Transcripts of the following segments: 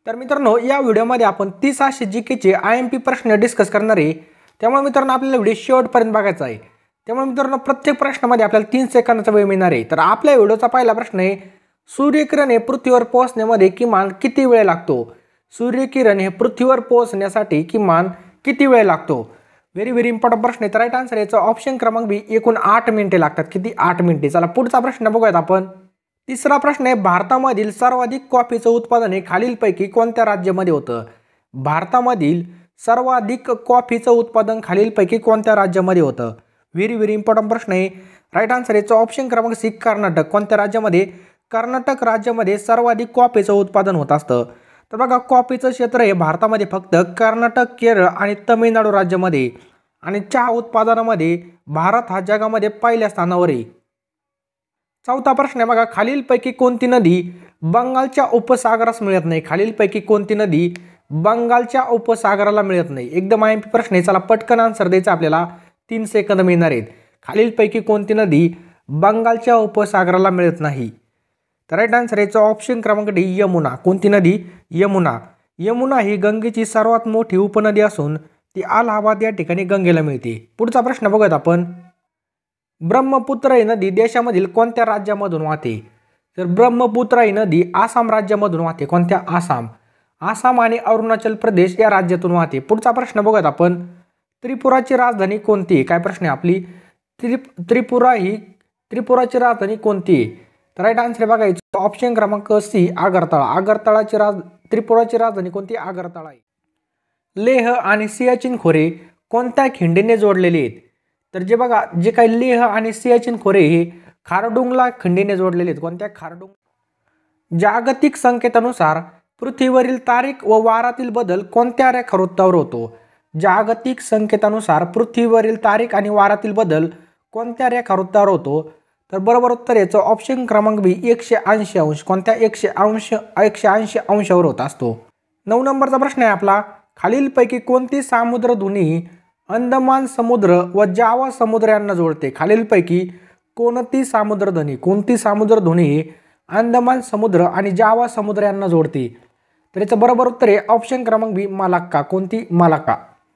तर मित्रांनो या व्हिडिओमध्ये आपण 30 असे जीकेचे IMP प्रश्न डिस्कस करणार आहे। त्यामुळे मित्रांनो आपल्याला व्हिडिओ शेवटपर्यंत बघायचा आहे। त्यामुळे मित्रांनो प्रत्येक प्रश्नामध्ये आपल्याला 3 सेकंदाचा वेळ मिळणार आहे। तर आपल्या व्हिडिओचा पहिला प्रश्न आहे, सूर्यकिरण हे पृथ्वीवर पोहोचण्यामध्ये किमान किती वेळ लागतो? सूर्यकिरण हे पृथ्वीवर पोहोचण्यासाठी किमान किती वेळ लागतो? व्हेरी इम्पॉर्टंट प्रश्न आहे। तर राईट आन्सर याचा ऑप्शन क्रमांक बी एकूण 8 मिनिटे लागतात। किती? 8 मिनिटे। चला पुढचा प्रश्न बघूयात आपण। तिसरा प्रश्न आहे, भारतामधील सर्वाधिक कॉफीचं उत्पादन हे खालीलपैकी कोणत्या राज्यामध्ये होतं? भारतामधील सर्वाधिक कॉफीचं उत्पादन खालीलपैकी कोणत्या राज्यामध्ये होतं? व्हेरी इम्पॉर्टंट प्रश्न आहे। राईट आन्सर याचा ऑप्शन क्रमांक सी कर्नाटक। कोणत्या राज्यामध्ये? कर्नाटक राज्यामध्ये सर्वाधिक कॉफीचं उत्पादन होत असतं। तर बघा कॉफीचं क्षेत्र हे भारतामध्ये फक्त कर्नाटक, केरळ आणि तमिळनाडू राज्यामध्ये, आणि चहा उत्पादनामध्ये भारत हा जगामध्ये पहिल्या स्थानावर आहे। चौथा प्रश्न आहे बघा, खालीलपैकी कोणती नदी बंगालच्या उपसागरास मिळत नाही? खालीलपैकी कोणती नदी बंगालच्या उपसागराला मिळत नाही? एकदम IMP प्रश्न आहे। चला पटकन आन्सर द्यायचा, आपल्याला 3 सेकंद मिळणार आहेत। खालीलपैकी कोणती नदी बंगालच्या उपसागराला मिळत नाही? तर राईट आन्सर याचा ऑप्शन क्रमांक डी यमुना। कोणती नदी? यमुना। यमुना ही गंगेची सर्वात मोठी उपनदी असून ती अलाहाबाद या ठिकाणी गंगेला मिळते। पुढचा प्रश्न बघूयात आपण। ब्रह्मपुत्रा ही नदी देशामधील कोणत्या राज्यामधून वाहते? तर ब्रह्मपुत्रा ही नदी आसाम राज्यामधून वाहते। कोणत्या? आसाम। आसाम आणि अरुणाचल प्रदेश या राज्यातून वाहते। पुढचा प्रश्न बघूयात आपण। त्रिपुराची राजधानी कोणती आहे? काय प्रश्न आहे आपली? त्रिपुराची राजधानी कोणती आहे? तर राईट आन्सर बघायचं ऑप्शन क्रमांक सी आगरताळा। त्रिपुराची राजधानी कोणती? आगरताळा आहे। लेह आणि सियाचीन खोरे कोणत्या खिंडीने जोडलेले आहेत? तर जे बघा जे काही लेह आणि सियाचीन खोरे हे खारडुंगला खिंडीने जोडलेले आहेत। कोणत्या? खारडुंग। जागतिक संकेतानुसार पृथ्वीवरील तारीख व वारातील बदल कोणत्या रेखावृत्तावर होतो? जागतिक संकेतानुसार पृथ्वीवरील तारीख आणि वारातील बदल कोणत्या रेखावृत्तावर होतो? तर बरोबर उत्तर याचं ऑप्शन क्रमांक बी 180 अंश। कोणत्या? 180 अंशावर होत असतो। 9 नंबरचा प्रश्न आहे आपला, खालीलपैकी कोणती सामुद्रधुनी अंदमान समुद्र व जावा समुद्र यांना जोडते? खालीलपैकी कोणती सामुद्रधुनी अंदमान समुद्र आणि जावा समुद्र यांना जोडते? तर याचं बरोबर उत्तर आहे ऑप्शन क्रमांक बी मलाक्का। कोणती? मलाक्का।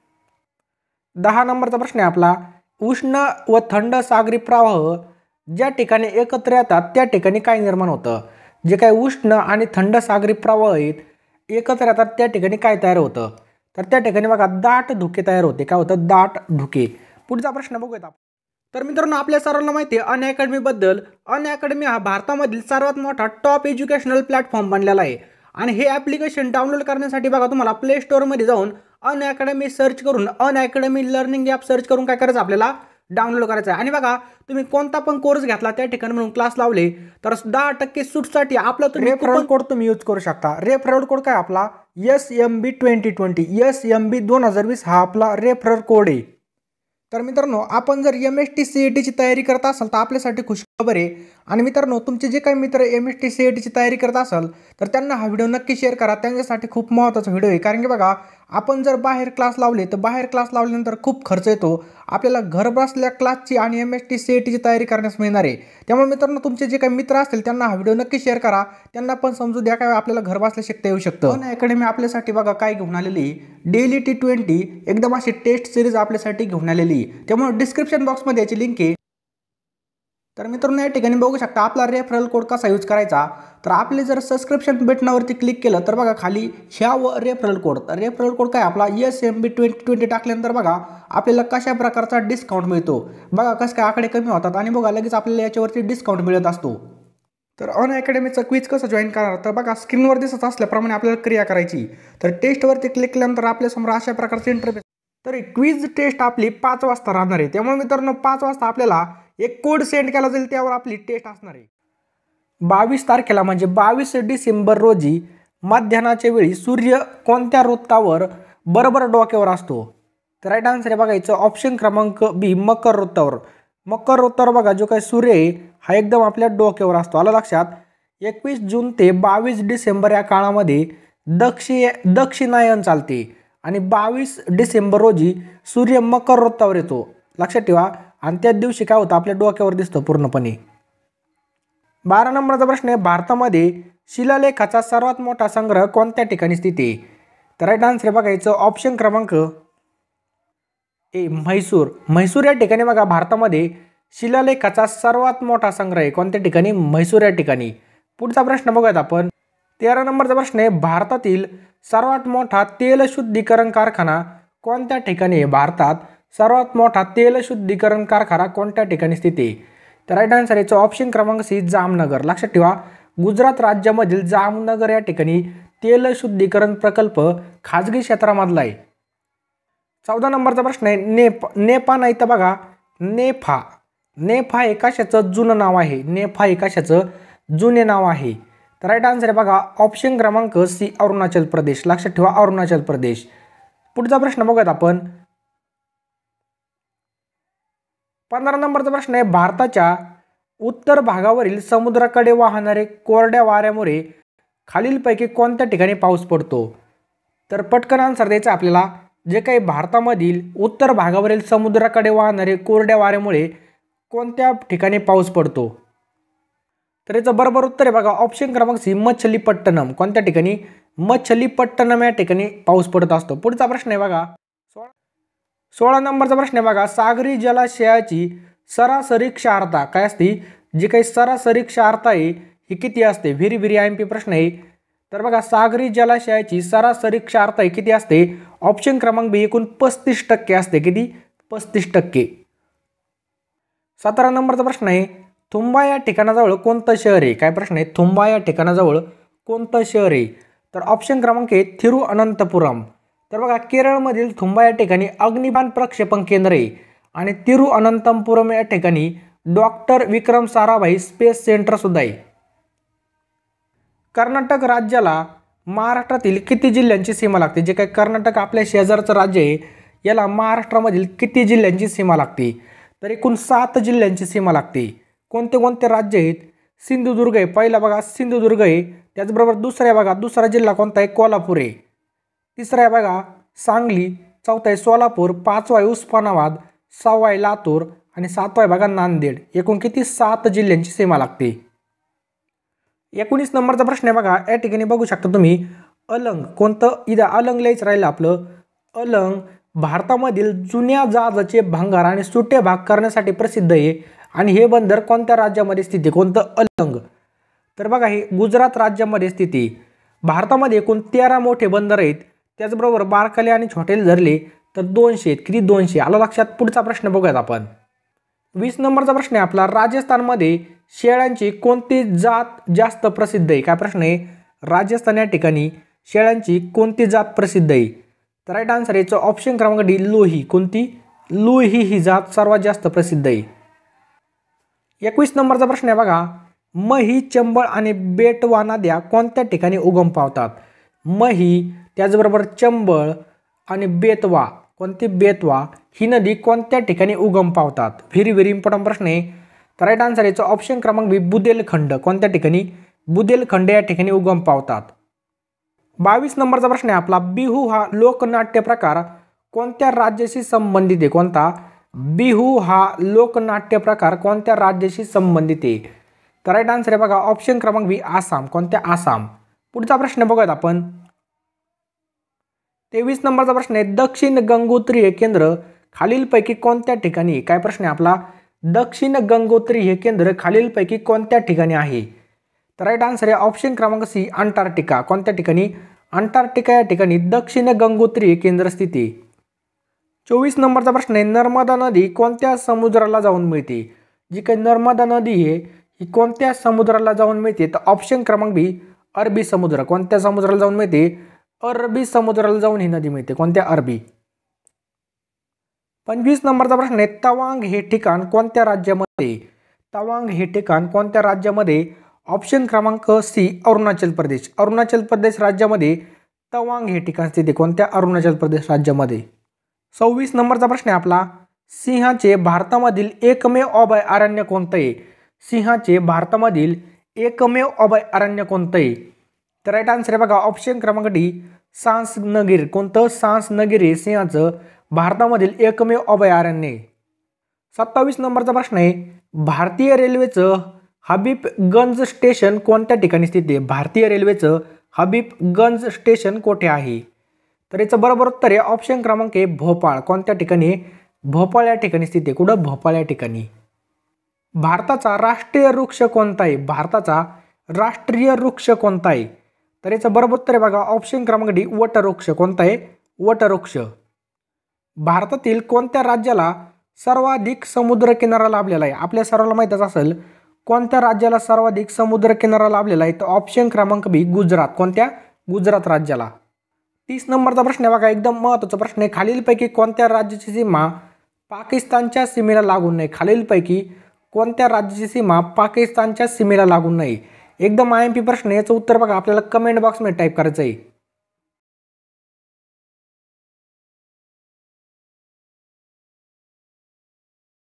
10 नंबरचा प्रश्न आहे आपला, उष्ण व थंड सागरी प्रवाह ज्या ठिकाणी एकत्र येतात त्या ठिकाणी काय निर्माण होतं? जे काही उष्ण आणि थंड सागरी प्रवाह आहेत एकत्र येतात त्या ठिकाणी काय तयार होतं? तर त्या ठिकाणी बघा दाट धुके तयार होते। काय होतं? दाट धुके। पुढचा प्रश्न बघूयात आपण। तर मित्रांनो आपल्या सर्वांना माहिती आहे अनअकॅडमी बद्दल। अनअकॅडमी हा भारतामधील सर्वात मोठा टॉप एज्युकेशनल प्लॅटफॉर्म बनलेला आहे, आणि हे ॲप्लिकेशन डाउनलोड करण्यासाठी बघा तुम्हाला प्ले स्टोअरमध्ये जाऊन अनअकॅडमी सर्च करून अनअकॅडमी लर्निंग ॲप सर्च करून काय करायचं? आपल्याला डाउनलोड करायचं आहे। आणि बघा तुम्ही कोणता पण कोर्स घेतला त्या ठिकाणी म्हणून क्लास लावले तर 10% सूटसाठी आपला तुम्ही रेफरल कोड तुम्ही यूज करू शकता। रेफरल कोड काय आपला? SMB 2020 SMB 2020 हा आपला रेफरल कोड आहे। तर मित्रांनो आपण जर MHT CET ची तयारी करत असाल तर आपल्यासाठी खुशखबर आहे। आणि मित्रांनो तुमचे जे काही मित्र MHT CET ची तयारी करत असाल तर त्यांना हा व्हिडिओ नक्की शेअर करा। त्यांच्यासाठी खूप महत्त्वाचा व्हिडिओ आहे, कारण की बघा आपण जर बाहेर क्लास लावले तर बाहेर क्लास लावल्यानंतर खूप खर्च येतो। आपल्याला घर बसल्या क्लासची आणि MHT CET ची तयारी करण्यास मिळणार आहे। त्यामुळे मित्रांनो तुमचे जे काही मित्र असतील त्यांना हा व्हिडिओ नक्की शेअर करा, त्यांना पण समजू द्या काय आपल्याला घर बसल्या शिकता येऊ शकतं। अनअकॅडमी आपल्यासाठी बघा काय घेऊन आलेली, डेली T20 एकदम अशी टेस्ट सिरीज आपल्यासाठी घेऊन आलेली। त्यामुळे डिस्क्रिप्शन बॉक्समध्ये याची लिंक आहे। तर मित्रांनो या ठिकाणी बघू शकता आपला रेफरल कोड कसा यूज करायचा। तर आपले जर सबस्क्रिप्शन बटनावरती क्लिक केलं तर बघा खाली ह्या व रेफरल कोड काय आपला SMB 2020 टाकल्यानंतर बघा आपल्याला कशा प्रकारचा डिस्काउंट मिळतो। बघा कसं काय आकडे कमी होतात आणि बघा लगेच आपल्याला याच्यावरती डिस्काउंट मिळत असतो। तर अनअकॅडमीचा क्विज कसं जॉईन करणार? तर बघा स्क्रीनवर दिसत असल्याप्रमाणे आपल्याला क्रिया करायची। तर टेस्टवरती क्लिक केल्यानंतर आपल्यासमोर अशा प्रकारचे इंटरफेस। तर क्विज टेस्ट आपली 5 वाजता राहणार आहे। त्यामुळे मित्रांनो 5 वाजता आपल्याला एक कोड सेंड केला जाईल, त्यावर आपली टेस्ट असणार आहे। 22 तारखेला म्हणजे 22 डिसेंबर रोजी मध्याह्नाच्या वेळी सूर्य कोणत्या वृत्तावर बरोबर डोक्यावर असतो? तर राईट आन्सर आहे बघायचं ऑप्शन क्रमांक बी मकर वृत्तावर। मकर वृत्तावर बघा जो काही सूर्य आहे हा एकदम आपल्या डोक्यावर असतो। आलं लक्षात? 21 जून ते 22 डिसेंबर या काळामध्ये दक्षिणायन चालते आणि 22 डिसेंबर रोजी सूर्य मकर वृत्तावर येतो। लक्षात ठेवा। आणि त्याच दिवशी काय होतं? आपल्या डोक्यावर दिसतं पूर्णपणे। 12 नंबरचा प्रश्न आहे, भारतामध्ये शिलालेखाचा सर्वात मोठा संग्रह कोणत्या ठिकाणी स्थित आहे? तर राईट आन्सर बघायचं ऑप्शन क्रमांक ए म्हैसूर. म्हैसूर या ठिकाणी बघा भारतामध्ये शिलालेखाचा सर्वात मोठा संग्रह आहे. कोणत्या ठिकाणी? म्हैसूर या ठिकाणी. पुढचा प्रश्न बघूयात आपण. 13 नंबरचा प्रश्न आहे, भारतातील सर्वात मोठा तेल शुद्धीकरण कारखाना कोणत्या ठिकाणी आहे? भारतात सर्वात मोठा तेल शुद्धीकरण कारखाना कोणत्या ठिकाणी स्थित आहे? तर राईट आन्सर याचं ऑप्शन क्रमांक सी जामनगर. लक्षात ठेवा, गुजरात राज्यामधील जामनगर या ठिकाणी तेल शुद्धीकरण प्रकल्प खाजगी क्षेत्रामधला आहे. 14 नंबरचा प्रश्न आहे, नेफा नाही तर बघा नेफा. नेफा हे कशाचं जुनं नाव आहे? नेफा हे कशाचं जुने नाव आहे? तर राईट आन्सर आहे बघा ऑप्शन क्रमांक सी अरुणाचल प्रदेश. लक्षात ठेवा अरुणाचल प्रदेश. पुढचा प्रश्न बघूयात आपण. 15 नंबरचा प्रश्न आहे, भारताच्या उत्तर भागावरील समुद्राकडे वाहणारे कोरड्या वाऱ्यामुळे खालीलपैकी कोणत्या ठिकाणी पाऊस पडतो? तर पटकन आन्सर द्यायचं आपल्याला. जे काही भारतामधील उत्तर भागावरील समुद्राकडे वाहणारे कोरड्या वाऱ्यामुळे कोणत्या ठिकाणी पाऊस पडतो? तर याचं बरोबर उत्तर आहे बघा ऑप्शन क्रमांक सी मच्छलीपट्टणम. कोणत्या ठिकाणी? मच्छलीपट्टणम या ठिकाणी पाऊस पडत असतो. पुढचा प्रश्न आहे बघा 16 नंबरचा प्रश्न आहे बघा, सागरी जलाशयाची सरासरी क्षारता काय असते? जी काही सरासरी क्षारता आहे ही किती असते? व्हेरी व्हेरी IMP प्रश्न आहे. तर बघा सागरी जलाशयाची सरासरी क्षारता ही किती असते? ऑप्शन क्रमांक बी एकूण 35% असते. किती? 35%. 17 नंबरचा प्रश्न आहे, थुंबा या ठिकाणाजवळ कोणतं शहर आहे? काय प्रश्न आहे? थुंबा या ठिकाणाजवळ कोणतं शहर आहे? तर ऑप्शन क्रमांक आहे थिरुअनंतपुरम. तर बघा केरळमधील थुंबा या ठिकाणी अग्निबाण प्रक्षेपण केंद्र आहे आणि तिरुअनंतपुरम या ठिकाणी doctor Vikram Sarabhai space centre सुद्धा आहे. कर्नाटक राज्याला महाराष्ट्रातील किती जिल्ह्यांची सीमा लागते? जे काही कर्नाटक आपल्या शेजारचं राज्य आहे याला महाराष्ट्रामधील किती जिल्ह्यांची सीमा लागते? तर एकूण 7 जिल्ह्यांची सीमा लागते. कोणते कोणते राज्य आहेत? सिंधुदुर्ग आहे पहिला बघा, सिंधुदुर्ग आहे. त्याचबरोबर दुसरा आहे बघा, दुसरा जिल्हा कोणता आहे? कोल्हापूर आहे. तिसरा आहे बघा सांगली. चौथा आहे सोलापूर. 5वा आहे उस्मानाबाद. 6वा आहे लातूर आणि 7वा आहे बघा नांदेड. एकूण किती? 7 जिल्ह्यांची सीमा लागते. 19 नंबरचा प्रश्न आहे बघा, या ठिकाणी बघू शकता तुम्ही अलंग. कोणतं? इथं अलंग लिहायचं राहिलं आपलं. अलंग भारतामधील जुन्या जहाजाचे भंगार आणि सुटे भाग करण्यासाठी प्रसिद्ध आहे आणि हे बंदर कोणत्या राज्यामध्ये स्थित आहे? कोणतं? अलंग. तर बघा हे गुजरात राज्यामध्ये स्थित आहे. भारतामध्ये एकूण 13 मोठे बंदर आहेत. त्याचबरोबर बारकाले आणि छोटे धरले तर 200 आहेत. किती? 200. आलं लक्षात. पुढचा प्रश्न बघूयात आपण. 20 नंबरचा प्रश्न आहे आपला, राजस्थानमध्ये शेळ्यांची कोणती जात जास्त प्रसिद्ध आहे? काय प्रश्न आहे? राजस्थान या ठिकाणी शेळ्यांची कोणती जात प्रसिद्ध आहे? तर राईट आन्सर याचं ऑप्शन क्रमांक डी लोही. कोणती? लोही ही जात सर्वात जास्त प्रसिद्ध आहे. 21 नंबरचा प्रश्न आहे बघा, मही, चंबळ आणि बेटवा नद्या कोणत्या ठिकाणी उगम पावतात? मही त्याचबरोबर चंबळ आणि बेतवा. कोणती? बेतवा ही नदी कोणत्या ठिकाणी उगम पावतात? व्हेरी व्हेरी इम्पॉर्टंट प्रश्न आहे. तर राईट आन्सर याचं ऑप्शन क्रमांक बी बुदेलखंड. कोणत्या ठिकाणी? बुदेलखंड या ठिकाणी उगम पावतात. 22 नंबरचा प्रश्न आहे आपला, बिहू हा लोकनाट्य प्रकार कोणत्या राज्याशी संबंधित आहे? कोणता? बिहू हा लोकनाट्य प्रकार कोणत्या राज्याशी संबंधित आहे? तर राईट आन्सर आहे बघा ऑप्शन क्रमांक बी आसाम. कोणत्या? आसाम. पुढचा प्रश्न बघूयात आपण. 23 नंबरचा प्रश्न आहे, दक्षिण गंगोत्री हे केंद्र खालीलपैकी कोणत्या ठिकाणी आहे? काय प्रश्न आहे आपला? दक्षिण गंगोत्री हे केंद्र खालीलपैकी कोणत्या ठिकाणी आहे? तर राईट आन्सर आहे ऑप्शन क्रमांक सी अंटार्क्टिका. कोणत्या ठिकाणी? अंटार्क्टिका या ठिकाणी दक्षिण गंगोत्री हे केंद्र स्थित आहे. 24 नंबरचा प्रश्न आहे, नर्मदा नदी कोणत्या समुद्राला जाऊन मिळते? जी काही नर्मदा नदी आहे ही कोणत्या समुद्राला जाऊन मिळते? तर ऑप्शन क्रमांक बी अरबी समुद्र. कोणत्या समुद्राला जाऊन मिळते? अरबी समुद्राला जाऊन ही नदी मिळते. कोणत्या? अरबी. 25 नंबरचा प्रश्न आहे, तवांग हे ठिकाण कोणत्या राज्यामध्ये? तवांग हे ठिकाण कोणत्या राज्यामध्ये? ऑप्शन क्रमांक सी अरुणाचल प्रदेश. अरुणाचल प्रदेश राज्यामध्ये तवांग हे ठिकाण स्थित आहे. कोणत्या? अरुणाचल प्रदेश राज्यामध्ये. 26 नंबरचा प्रश्न आहे आपला, सिंहाचे भारतामधील एकमेव अभयारण्य कोणतं आहे? सिंहाचे भारतामधील एकमेव अभयारण्य कोणतं आहे? तर राईट आन्सर आहे बघा ऑप्शन क्रमांक डी सांसनगीर. कोणतं? सांसनगीर हे सिंहाचं भारतामधील एकमेव अभयारण्य आहे. 27 नंबरचा प्रश्न आहे, भारतीय रेल्वेचं हबीबगंज स्टेशन कोणत्या ठिकाणी स्थित आहे? भारतीय रेल्वेचं हबीबगंज स्टेशन कोठे आहे? तर याचं बरोबर उत्तर आहे ऑप्शन क्रमांक 1 भोपाळ. कोणत्या ठिकाणी? भोपाळ या ठिकाणी स्थित आहे. कुठं? भोपाळ या ठिकाणी. भारताचा राष्ट्रीय वृक्ष कोणता आहे? भारताचा राष्ट्रीय वृक्ष कोणता आहे? तर याचं बरोबर उत्तर आहे बघा ऑप्शन क्रमांक डी वटवृक्ष. कोणता आहे? वटवृक्ष. भारतातील कोणत्या राज्याला सर्वाधिक समुद्रकिनारा लाभलेला आहे? आपल्या सर्वांना माहीतच असेल कोणत्या राज्याला सर्वाधिक समुद्रकिनारा लाभलेला आहे? तर ऑप्शन क्रमांक बी गुजरात. कोणत्या? गुजरात राज्याला. 30 नंबरचा प्रश्न आहे बघा एकदम महत्त्वाचा प्रश्न आहे. खालीलपैकी कोणत्या राज्याची सीमा पाकिस्तानच्या सीमेला लागून नाही? खालीलपैकी कोणत्या राज्याची सीमा पाकिस्तानच्या सीमेला लागून नाही? एकदम IMP प्रश्न. याचं उत्तर बघा आपल्याला कमेंट बॉक्समध्ये टाईप करायचं आहे.